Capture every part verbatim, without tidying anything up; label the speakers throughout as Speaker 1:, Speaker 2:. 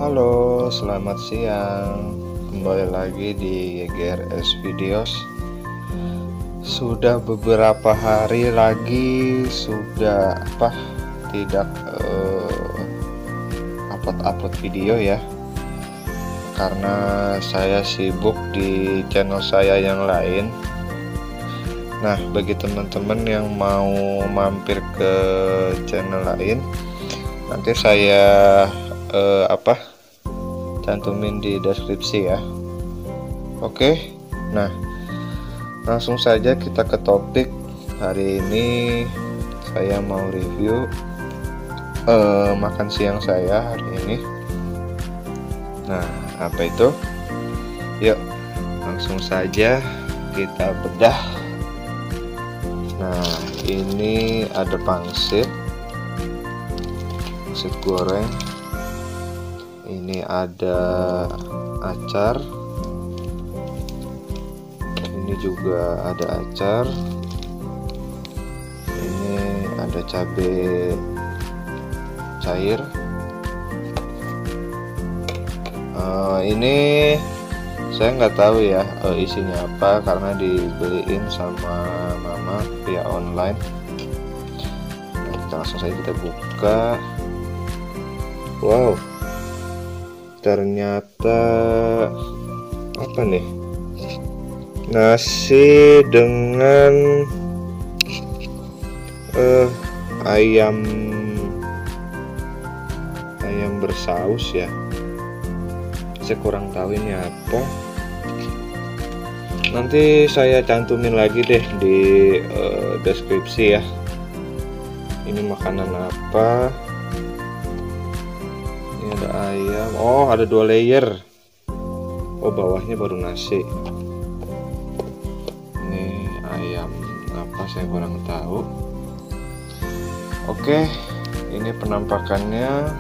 Speaker 1: Halo, selamat siang. Kembali lagi di Y G R S Videos. Sudah beberapa hari lagi sudah apa tidak uh, upload-upload video ya, karena saya sibuk di channel saya yang lain. Nah, bagi teman-teman yang mau mampir ke channel lain, nanti saya eh, apa cantumin di deskripsi ya. Oke, nah langsung saja kita ke topik. Hari ini saya mau review eh, makan siang saya hari ini. Nah, apa itu? Yuk langsung saja kita bedah. Nah, ini ada pangsit pangsit goreng, ini ada acar, ini juga ada acar, ini ada cabai cair, uh, ini saya nggak tahu ya uh, isinya apa karena dibeliin sama mama via online. Nah, kita langsung saja kita buka. Wow, ternyata apa nih, nasi dengan uh, ayam ayam bersaus ya. Saya kurang tahu ini apa. Nanti saya cantumin lagi deh di uh, deskripsi ya, ini makanan apa. Ini ada ayam, oh ada dua layer, oh bawahnya baru nasi. Ini ayam apa saya kurang tahu. Oke, ini penampakannya.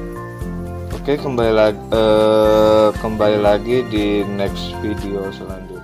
Speaker 1: Oke, kembali lagi eh, kembali lagi di next video selanjutnya.